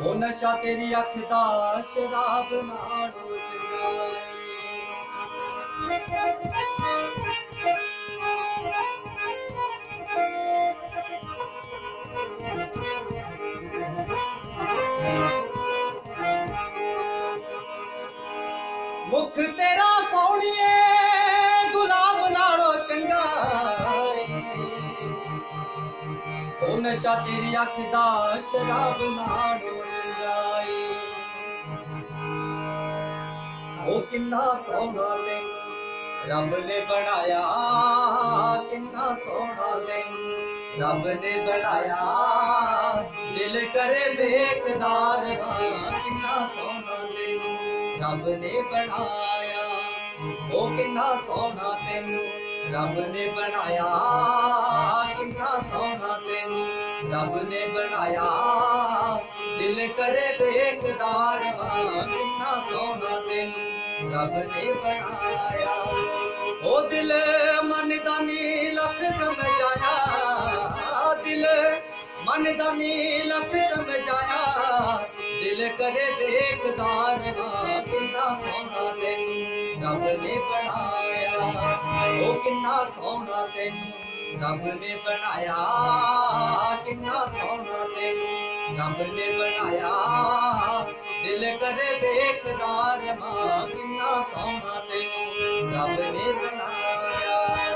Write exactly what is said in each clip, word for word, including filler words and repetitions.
ओ नशा तेरी अख दा शराब नालों चंगा मुख तेरा सोहणिए गुलाब नालों चंगा ओ नशा तेरी अख दा शराब नालों चंगा ओ किन्ना सोहना तेनू रब ने बनाया किन्ना सोहना तेनू रब ने बनाया दिल करे बेकदार किन्ना सोहना तेनू रब ने बनाया ओ किन्ना सोहना तेनू रब ने बनाया किन्ना सोहना तेनू रब ने बनाया दिल करे बेकदार किन्ना सोहना तेनू रब ने बनाया ओ दिल मन दानी लख समझाया दिल मन दानी लख समझाया दिल करे बेकदार किन्ना सोहना तेनू रब ने बनाया ओ किन्ना सोहना तेनू रब ने बनाया किन्ना सोहना तेनू रब ने बनाया दिल करे बेकदार किन्ना सोहना तेनू रब ने बनाया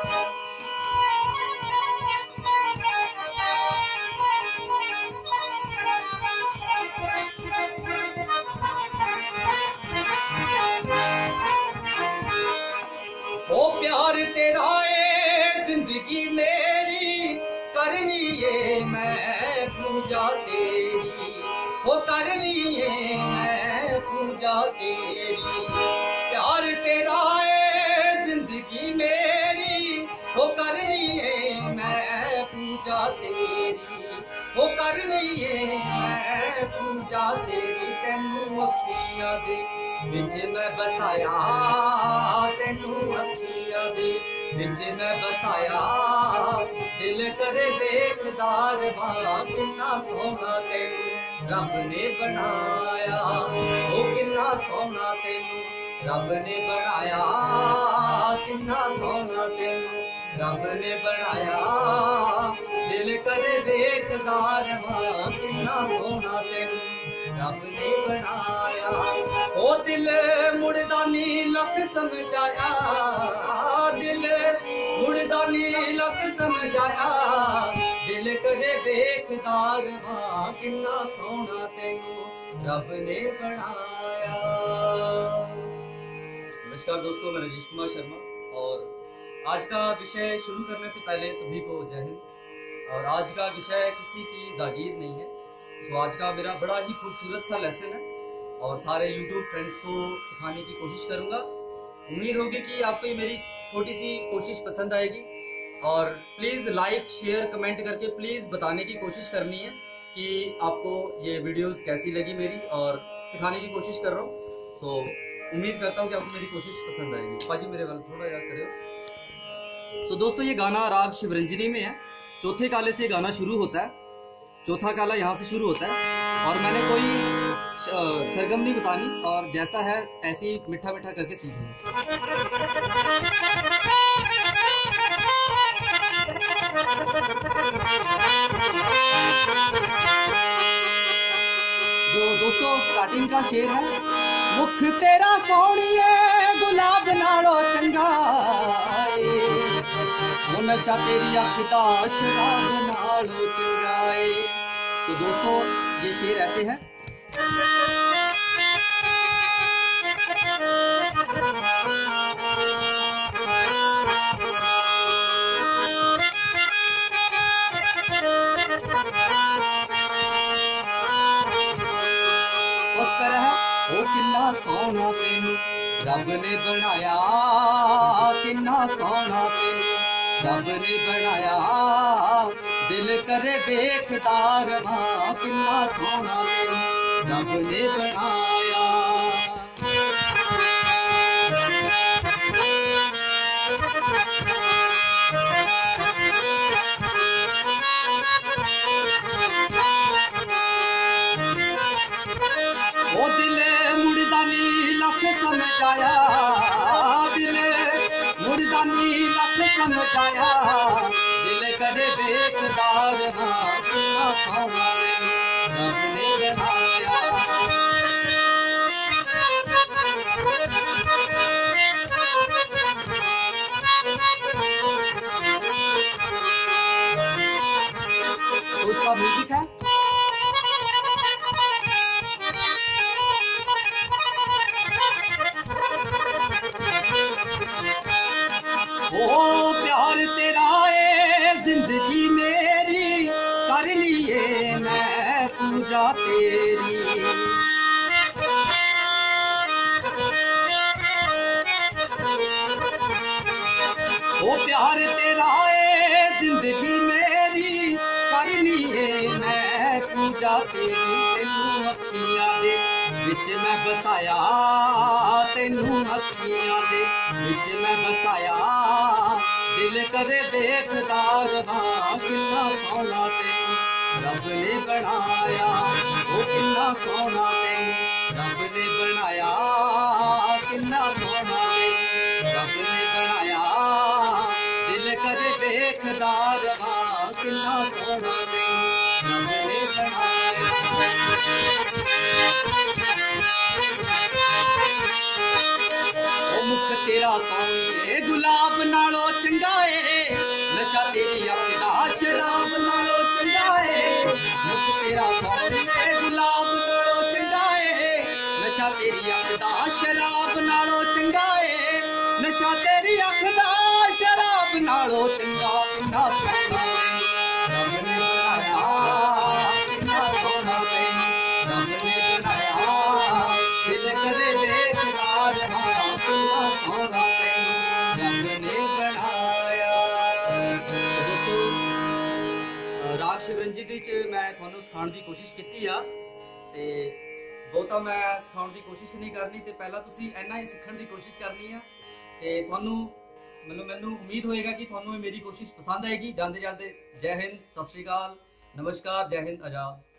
ओ प्यार तेरा है जिंदगी मेरी करनी है मैं पूजा तेरी ओ करनी है मैं पूजा तेरी प्यार तेरा है जिंदगी मेरी ओ करनी है मैं पूजा तेरी ओ करनी है मैं पूजा तेरी तेनू अखियां दे विच मैं बसाया तेनू अखियां दे विच मैं बसाया दिल करे बेकदार किन्ना सोहना तेनू रब ने बनाया ओ किन्ना सोहना तेनू रब ने बनाया किन्ना सोहना तेनू रब ने बनाया दिल करे बेकदार किन्ना सोहना तेनू रब ने बनाया ओ दिल मुड़दा नी लख समझाया दिल मुड़दा नी लख समझाया दिल करे बेकदार किन्ना सोहना तेनू रब ने बनाया। नमस्कार दोस्तों, मैं राजेश कुमार शर्मा और आज का विषय शुरू करने से पहले सभी को जय हिंद। और आज का विषय किसी की जागीर नहीं है। तो आज का मेरा बड़ा ही खूबसूरत सा लेसन है और सारे यूट्यूब फ्रेंड्स को सिखाने की कोशिश करूंगा। उम्मीद होगी कि आपको ये मेरी छोटी सी कोशिश पसंद आएगी और प्लीज़ लाइक शेयर कमेंट करके प्लीज़ बताने की कोशिश करनी है कि आपको ये वीडियोस कैसी लगी मेरी और सिखाने की कोशिश कर रहा हूँ। सो उम्मीद करता हूँ कि आपको मेरी कोशिश पसंद आएगी। पाजी मेरे वाल थोड़ा याद करें। सो दोस्तों, ये गाना राग शिवरंजनी में है। चौथे काले से गाना शुरू होता है। चौथा काला यहाँ से शुरू होता है और मैंने कोई सरगम नहीं बतानी और जैसा है ऐसे ही मीठा मीठा करके सीखना। जो दोस्तों स्टार्टिंग का शेर है, मुख तेरा सोहणिए गुलाब नालों चंगा ओ नशा तेरी अख दा शराब नालों चंगा। तो दोस्तों ये शेर ऐसे है। उस तरह ओ किन्ना सोहना तेनू रब ने बनाया किन्ना सोहना तेनू रब ने बनाया दिल करे बेकदार किन्ना सोहना तेनू रब ने बनाया। बनाया, दिल मुड़दा नी लख समझाया, दिल करे बेकदार हाँ कितना सोना तैनू रब ने बनाया। उसका म्यूजिक है ओ प्यार तेरा है जिंदगी मेरी, कर लिए मैं पूजा तेरी। ओ प्यार तेरा है जिंदगी मेरी, करनी है मैं पूजा तेरी। तेनू अखियां दे विच मैं बसाया, तेनू अखियां दे विच मैं बसाया, दिल करे बेकदार हाँ कितना सोना तैनू रब ने बनाया। ओ कितना सोना तैनू रब ने बनाया, कितना सोना तैनू रब ने बनाया, दिल करे बेकदार हाँ कितना सोना तैनू रब ने बनाया। ओ मुख तेरा सोने गुलाब नालों चंगा है, नशा तेरी अख दा शराब नालों चंगा है। मुख तेरा सोने गुलाब नालों चंगा है, नशा तेरी अख दा शराब नालों चंगा है, नशा तेरी अख दा शराब नालों चंगा। कितना सोना तैनू रब ने बनाया, कितना सोना तैनू रब ने बनाया, दिल करे बेकदार हाँ कितना सोना तैनू रब ने बनाया। दोस्तों राग शिवरंजी विच मैं तुहानू सिखाउण दी कोशिश कीती आ, ते बहुता मैं सिखाउण दी कोशिश नहीं करनी, ते पहला तुसीं इन्ना ही सीखण दी कोशिश करनी आ, ते तुहानू ਮੈਨੂੰ ਮੈਨੂੰ उम्मीद होएगा कि ਤੁਹਾਨੂੰ मेरी कोशिश पसंद आएगी। जाते जाते जय हिंद, सत श्री अकाल, नमस्कार, जय हिंद, आजाद।